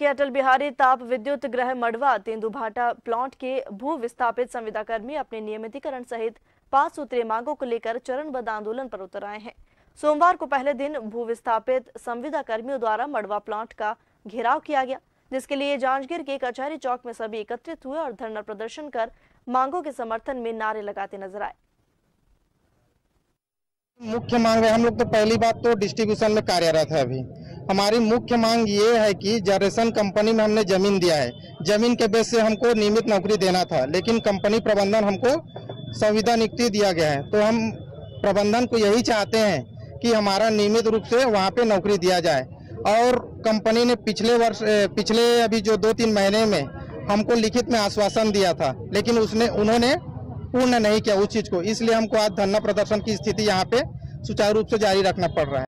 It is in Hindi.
के अटल बिहारी ताप विद्युत गृह मड़वा तेंदुभाटा प्लांट के भू विस्थापित संविदाकर्मी अपने नियमितीकरण सहित 5 सूत्रीय मांगों को लेकर चरणबद्ध आंदोलन पर उतर आए हैं। सोमवार को पहले दिन भू विस्थापित संविदा कर्मियों द्वारा मड़वा प्लांट का घेराव किया गया, जिसके लिए जांजगीर के कचहरी चौक में सभी एकत्रित हुए और धरना प्रदर्शन कर मांगों के समर्थन में नारे लगाते नजर आए। मुख्य मांग है, हम लोग तो पहली बात तो डिस्ट्रीब्यूशन में कार्यरत है। अभी हमारी मुख्य मांग ये है कि जनरेशन कंपनी में हमने जमीन दिया है, जमीन के बेस से हमको नियमित नौकरी देना था, लेकिन कंपनी प्रबंधन हमको संविदा नियुक्ति दिया गया है। तो हम प्रबंधन को यही चाहते हैं कि हमारा नियमित रूप से वहाँ पे नौकरी दिया जाए। और कंपनी ने पिछले अभी जो 2-3 महीने में हमको लिखित में आश्वासन दिया था, लेकिन उन्होंने पूर्ण नहीं किया उस चीज को। इसलिए हमको आज धरना प्रदर्शन की स्थिति यहाँ पे सुचारू रूप से जारी रखना पड़ रहा है।